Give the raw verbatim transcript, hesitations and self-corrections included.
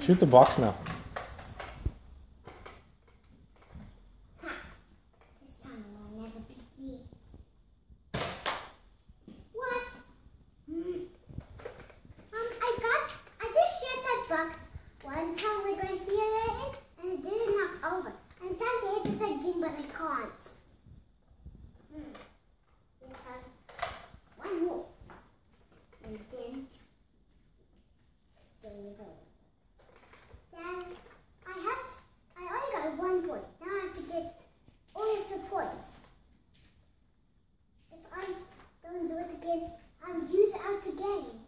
Shoot the box now. Ha! This time you'll never beat me. What? Hmm. Um, I got, I just shot that box one time with my finger in, and it didn't knock over. I'm trying to hit it again, but I can't. Hmm. This time, one more. And then, there we go. Then, I have, to, I only got one point. Now I have to get all the supports. If I don't do it again, I'll use it out the game.